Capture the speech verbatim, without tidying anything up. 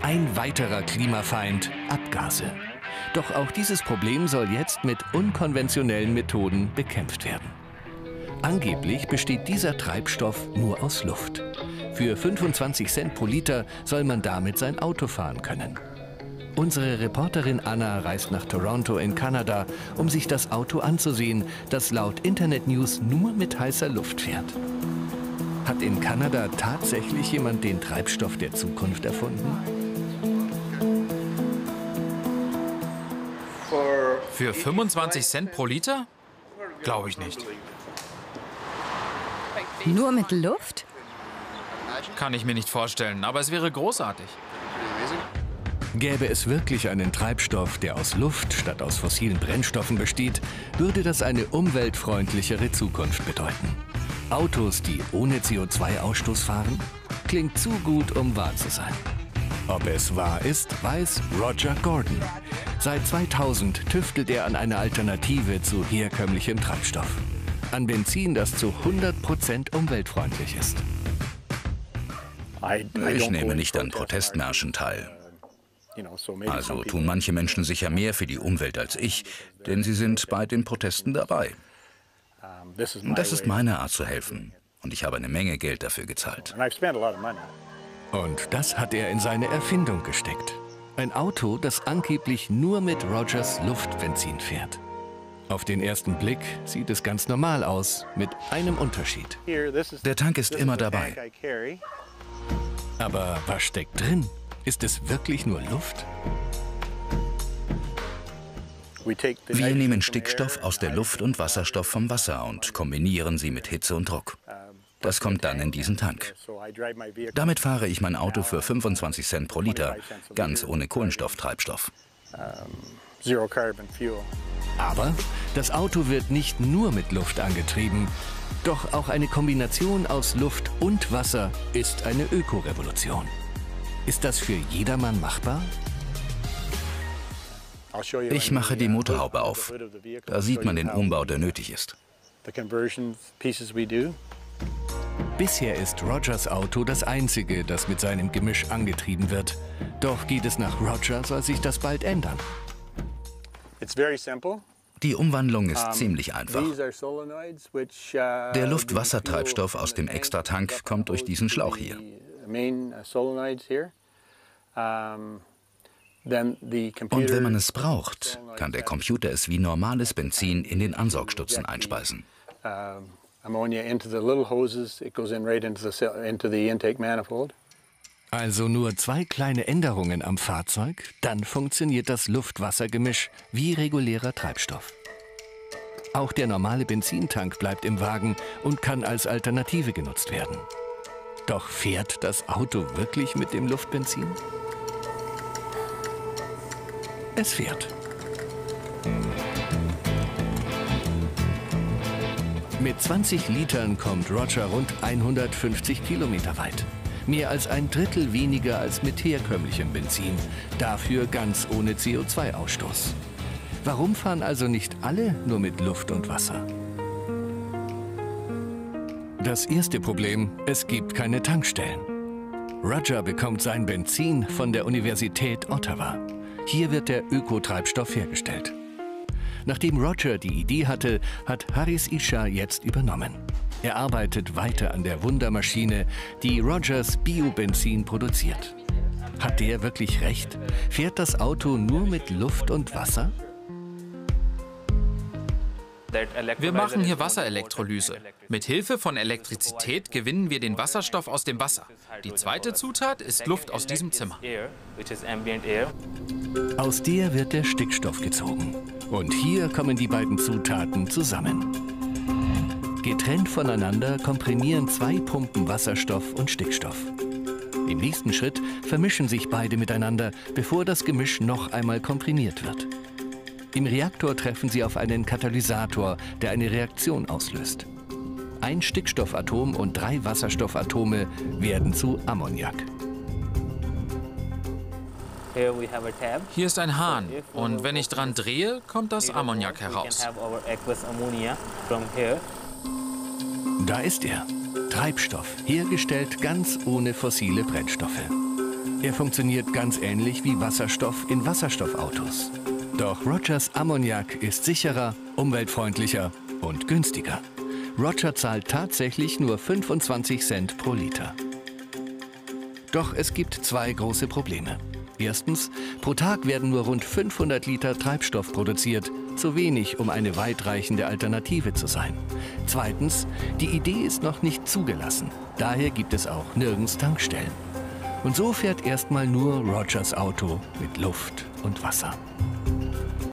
Ein weiterer Klimafeind, Abgase. Doch auch dieses Problem soll jetzt mit unkonventionellen Methoden bekämpft werden. Angeblich besteht dieser Treibstoff nur aus Luft. Für fünfundzwanzig Cent pro Liter soll man damit sein Auto fahren können. Unsere Reporterin Anna reist nach Toronto in Kanada, um sich das Auto anzusehen, das laut Internet News nur mit heißer Luft fährt. Hat in Kanada tatsächlich jemand den Treibstoff der Zukunft erfunden? Für fünfundzwanzig Cent pro Liter? Glaube ich nicht. Nur mit Luft? Kann ich mir nicht vorstellen, aber es wäre großartig. Gäbe es wirklich einen Treibstoff, der aus Luft statt aus fossilen Brennstoffen besteht, würde das eine umweltfreundlichere Zukunft bedeuten. Autos, die ohne C O zwei Ausstoß fahren? Klingt zu gut, um wahr zu sein. Ob es wahr ist, weiß Roger Gordon. Seit zweitausend tüftelt er an einer Alternative zu herkömmlichem Treibstoff. An Benzin, das zu hundert Prozent umweltfreundlich ist. Ich nehme nicht an Protestmärschen teil. Also tun manche Menschen sicher mehr für die Umwelt als ich, denn sie sind bei den Protesten dabei. Das ist meine Art zu helfen und ich habe eine Menge Geld dafür gezahlt. Und das hat er in seine Erfindung gesteckt. Ein Auto, das angeblich nur mit Rogers Luftbenzin fährt. Auf den ersten Blick sieht es ganz normal aus, mit einem Unterschied. Der Tank ist immer dabei. Aber was steckt drin? Ist es wirklich nur Luft? Wir nehmen Stickstoff aus der Luft und Wasserstoff vom Wasser und kombinieren sie mit Hitze und Druck. Das kommt dann in diesen Tank. Damit fahre ich mein Auto für fünfundzwanzig Cent pro Liter, ganz ohne Kohlenstofftreibstoff. Aber das Auto wird nicht nur mit Luft angetrieben. Doch auch eine Kombination aus Luft und Wasser ist eine Ökorevolution. Ist das für jedermann machbar? Ich mache die Motorhaube auf. Da sieht man den Umbau, der nötig ist. Bisher ist Rogers Auto das einzige, das mit seinem Gemisch angetrieben wird. Doch geht es nach Roger, soll sich das bald ändern. Die Umwandlung ist ziemlich einfach. Der Luft-Wasser-Treibstoff aus dem Extratank kommt durch diesen Schlauch hier. Und wenn man es braucht, kann der Computer es wie normales Benzin in den Ansaugstutzen einspeisen. Also nur zwei kleine Änderungen am Fahrzeug, dann funktioniert das Luft-Wasser-Gemisch wie regulärer Treibstoff. Auch der normale Benzintank bleibt im Wagen und kann als Alternative genutzt werden. Doch fährt das Auto wirklich mit dem Luftbenzin? Es fährt. Mit zwanzig Litern kommt Roger rund hundertfünfzig Kilometer weit. Mehr als ein Drittel weniger als mit herkömmlichem Benzin. Dafür ganz ohne C O zwei Ausstoß. Warum fahren also nicht alle nur mit Luft und Wasser? Das erste Problem: Es gibt keine Tankstellen. Roger bekommt sein Benzin von der Universität Ottawa. Hier wird der Ökotreibstoff hergestellt. Nachdem Roger die Idee hatte, hat Haris Isha jetzt übernommen. Er arbeitet weiter an der Wundermaschine, die Rogers Biobenzin produziert. Hat der wirklich recht? Fährt das Auto nur mit Luft und Wasser? Wir machen hier Wasserelektrolyse. Mit Hilfe von Elektrizität gewinnen wir den Wasserstoff aus dem Wasser. Die zweite Zutat ist Luft aus diesem Zimmer. Aus der wird der Stickstoff gezogen. Und hier kommen die beiden Zutaten zusammen. Getrennt voneinander komprimieren zwei Pumpen Wasserstoff und Stickstoff. Im nächsten Schritt vermischen sich beide miteinander, bevor das Gemisch noch einmal komprimiert wird. Im Reaktor treffen sie auf einen Katalysator, der eine Reaktion auslöst. Ein Stickstoffatom und drei Wasserstoffatome werden zu Ammoniak. Hier ist ein Hahn und wenn ich dran drehe, kommt das Ammoniak heraus. Da ist er. Treibstoff, hergestellt ganz ohne fossile Brennstoffe. Er funktioniert ganz ähnlich wie Wasserstoff in Wasserstoffautos. Doch Rogers Ammoniak ist sicherer, umweltfreundlicher und günstiger. Roger zahlt tatsächlich nur fünfundzwanzig Cent pro Liter. Doch es gibt zwei große Probleme. Erstens, pro Tag werden nur rund fünfhundert Liter Treibstoff produziert, zu wenig, um eine weitreichende Alternative zu sein. Zweitens, die Idee ist noch nicht zugelassen, daher gibt es auch nirgends Tankstellen. Und so fährt erstmal nur Rogers Auto mit Luft und Wasser.